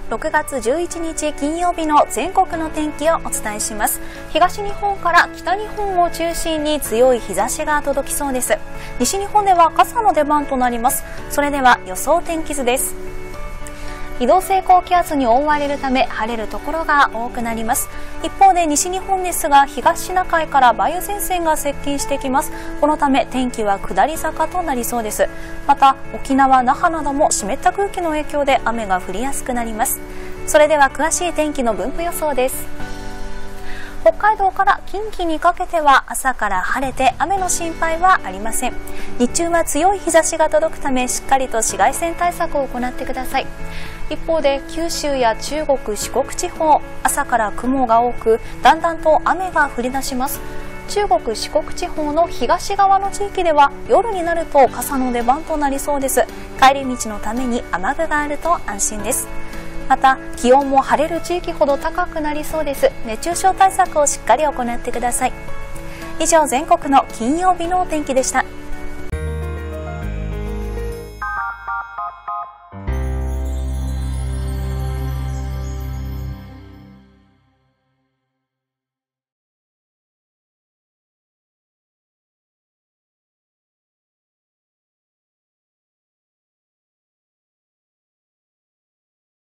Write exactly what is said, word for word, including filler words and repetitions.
ろくがつじゅういちにち金曜日の全国の天気をお伝えします。東日本から北日本を中心に強い日差しが届きそうです。西日本では傘の出番となります。それでは予想天気図です。移動性高気圧に覆われるため晴れるところが多くなります。一方で西日本ですが、東シナ海から梅雨前線が接近してきます。このため天気は下り坂となりそうです。また沖縄・那覇なども湿った空気の影響で雨が降りやすくなります。それでは詳しい天気の分布予想です。北海道から近畿にかけては朝から晴れて雨の心配はありません。日中は強い日差しが届くためしっかりと紫外線対策を行ってください。一方で九州や中国・四国地方、朝から雲が多くだんだんと雨が降り出します。中国・四国地方の東側の地域では夜になると傘の出番となりそうです。帰り道のために雨具があると安心です。また気温も晴れる地域ほど高くなりそうです。熱中症対策をしっかり行ってください。以上、全国の金曜日のお天気でした。